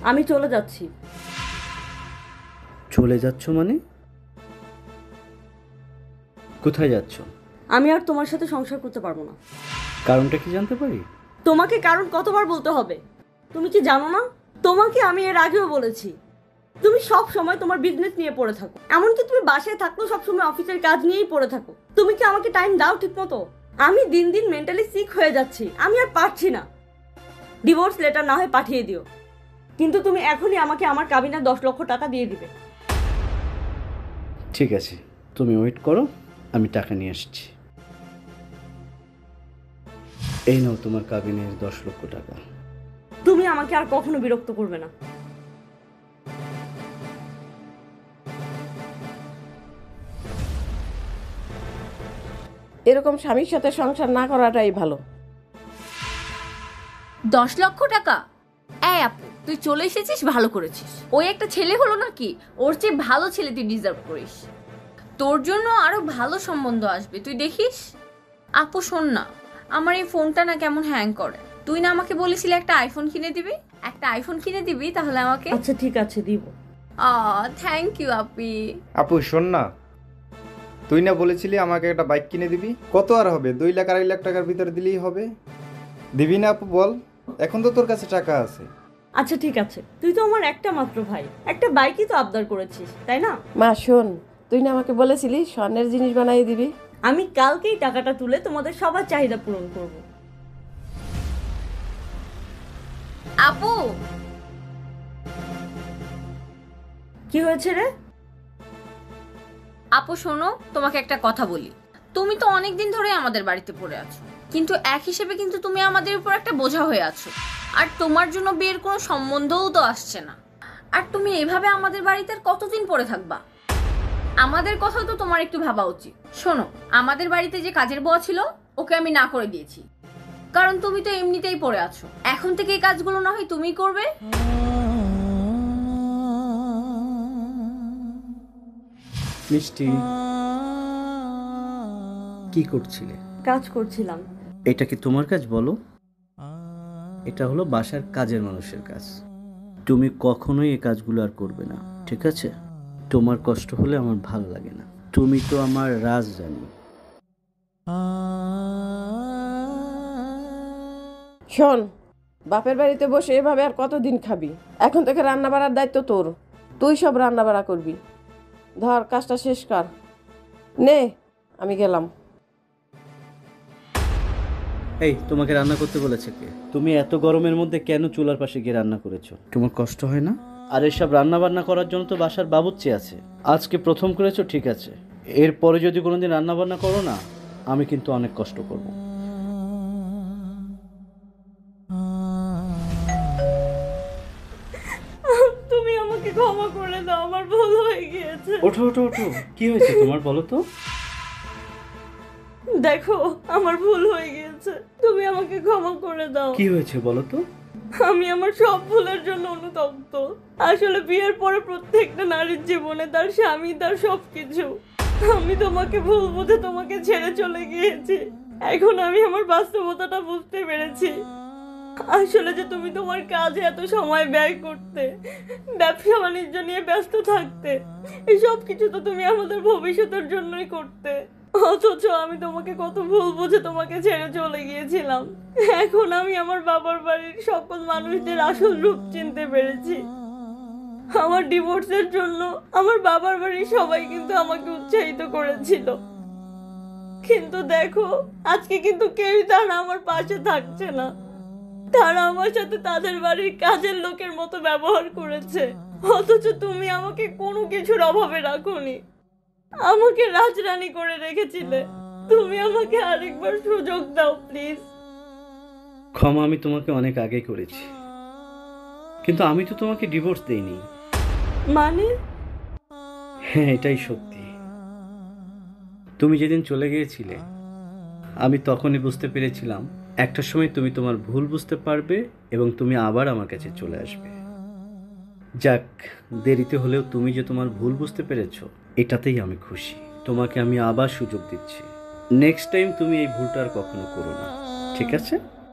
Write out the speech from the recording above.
আমি চলে যাচ্ছি। চলে যাচ্ছ মানে? কোথায় যাচ্ছ? আমি আর তোমার সাথে সংসার করতে পারবো না। কারণটা কি জানতে পারি? তোমাকে কারণ কতবার বলতে হবে? তুমি কি জানো না? তোমাকে আমি এর আগেও বলেছি, তুমি সব সময় তোমার বিজনেস নিয়ে পড়ে থাকো। এমনকি তুমি বাসায় থাকলেও সবসময় অফিসের কাজ নিয়েই পড়ে থাকো। তুমি কি আমাকে টাইম দাও ঠিক মতো? আমি দিন দিন মেন্টালি সিক হয়ে যাচ্ছি, আমি আর পারছি না। ডিভোর্স লেটার না হয় পাঠিয়ে দিও, কিন্তু তুমি এখনই আমাকে আমার কাবিনের 10 লক্ষ টাকা দিয়ে দিবে। ঠিক আছে, তুমি ওয়েট করো, আমি টাকা নিয়ে আসছি। এই নাও তোমার কাবিনের 10 লক্ষ টাকা। তুমি আমাকে আর কখনো বিরক্ত করবে না। এরকম স্বামীর সাথে সংসার না করাটাই ভালো। 10 লক্ষ টাকা? এই আপু, তুই চলে এসেছিস, ভালো করেছিস। ওই একটা ছেলে হলো নাকি, ওর চেয়ে ভালো ছেলে তুই ডিজার্ভ করিস। তোর জন্য আরো ভালো সম্বন্ধ আসবে, তুই দেখিস। আপু শোন না, আমার এই ফোনটা না কেমন হ্যাং করে। তুই না আমাকে বলেছিলি একটা আইফোন কিনে দিবি? একটা আইফোন কিনে দিবি তাহলে আমাকে? আচ্ছা ঠিক আছে, দিব। থ্যাংক ইউ আপি। আপু শোন না, তুই না বলেছিলি আমাকে একটা বাইক কিনে দিবি? কত আর হবে, 2 লাখ 2.5 লাখ টাকার ভিতরে দিলেই হবে। দিবি না আপু বল? এখন তো তোর কাছে টাকা আছে। আচ্ছা ঠিক আছে, তুই তো আমার একটা মাত্র ভাই, একটা বাইকই তো আবদার করেছিস, তাই না? মা শোন, তুই না আমাকে বলেছিলি স্বর্ণের জিনিস বানিয়ে দিবি? আমি কালকেই টাকাটা তুলে তোমাদের সবার চাহিদা পূরণ করব। আপু কি হয়েছে রে? আপু শোনো, তোমাকে একটা কথা বলি। তুমি তো অনেকদিন ধরে আমাদের বাড়িতে পড়ে আছো, কিন্তু এক হিসেবে কিন্তু তুমি আমাদের উপর একটা বোঝা হয়ে আছো। আর তোমার জন্য বিয়ের কোনো সম্বন্ধও তো আসছে না। আর তুমি এভাবে আমাদের বাড়িতে আর কতদিন পড়ে থাকবা? আমাদের কথা তো তোমার একটু ভাবা উচিত। শোনো, আমাদের বাড়িতে যে কাজের বুয়া ছিল, ওকে আমি না করে দিয়েছি, কারণ তুমি তো এমনিতেই পড়ে আছো। এখন থেকে এই কাজগুলো না হয় তুমিই করবে। মিষ্টি, কি করছিলে? কাজ করছিলাম। এটা কি তোমার কাজ বলো? এটা হলো বাসার কাজের মানুষের কাজ। তুমি কখনোই এই কাজগুলো আর করবে না, ঠিক আছে? তোমার কষ্ট হলে আমার ভালো লাগে না। তুমি তো আমার রাজ জানি। শোন, বাপের বাড়িতে বসে এভাবে আর কতদিন খাবি? এখন থেকে রান্না বাড়ার দায়িত্ব তোর। তুই সব রান্না বাড়া করবি। ধর কাজটা শেষ কর। নে, আমি গেলাম। এই, তোমাকে রান্না করতে বলেছে কে? তুমি এত গরমের মধ্যে কেন চুলার পাশে গিয়ে রান্না করেছো? তোমার কষ্ট হয় না? আর এসব রান্না বান্না করার জন্য তো বাসার বাবুর্চি আছে। আজকে প্রথম করেছো, ঠিক আছে। এরপরে যদি কোনোদিন রান্না বান্না করো না, আমি কিন্তু অনেক কষ্ট করব। তুমি আমাকে ক্ষমা করে দাও, আমার ভুল হয়ে গিয়েছে। ওঠো ওঠো ওঠো, কি হয়েছে তোমার বলো তো? দেখো, আমার ভুল হয়ে গিয়েছে, তুমি আমাকে ক্ষমা করে দাও। কি হয়েছে বলো তো? আমি আমার সব ভুলের জন্য অনুতপ্ত। আসলে বিয়ের পরে প্রত্যেকটা নারীর জীবনে তার স্বামী তার সবকিছু। আমি তোমাকে ভুল বুঝে তোমাকে ছেড়ে চলে গিয়েছি। এখন আমি আমার বাস্তবতাটা বুঝতে পেরেছি। আসলে যে তুমি তোমার কাজে এত সময় ব্যয় করতে, ব্যবসা বাণিজ্য নিয়ে ব্যস্ত থাকতে, এই সব কিছু তো তুমি আমাদের ভবিষ্যতের জন্যই করতে। অথচ আমি তোমাকে কত ভুল বুঝে তোমাকে ছেড়ে চলে গিয়েছিলাম। এখন আমি আমার বাবার বাড়ির সকল মানুষদের আসল রূপ চিনতে পেরেছি। আমার ডিভোর্সের জন্য আমার বাবার বাড়ির সবাই কিন্তু আমাকে উৎসাহিত করেছিল, কিন্তু দেখো আজকে কিন্তু কেউই তারা আমার পাশে থাকছে না। তারা আমার সাথে তাদের বাড়ির কাজের লোকের মতো ব্যবহার করেছে। অথচ তুমি আমাকে কোনো কিছুর অভাবে রাখোনি, আমাকে রাজরানী করে রেখেছিলে। তুমি আমাকে আরেকবার সুযোগ দাও প্লিজ। ক্ষমা আমি তোমাকে অনেক আগে করেছি, কিন্তু আমি তো তোমাকে ডিভোর্স দেইনি। মানে? হ্যাঁ, এটাই সত্যি। তুমি যেদিন চলে গিয়েছিলে, আমি তখনই বুঝতে পেরেছিলাম একটা সময় তুমি তোমার ভুল বুঝতে পারবে এবং তুমি আবার আমার কাছে চলে আসবে। যাক, দেরিতে হলেও তুমি যে তোমার ভুল বুঝতে পেরেছো, এটাতেই আমি খুশি। তোমাকে আমি আবার সুযোগ দিচ্ছি। নেক্সট টাইম তুমি এই ভুলটা আর কখনো করো না, ঠিক আছে?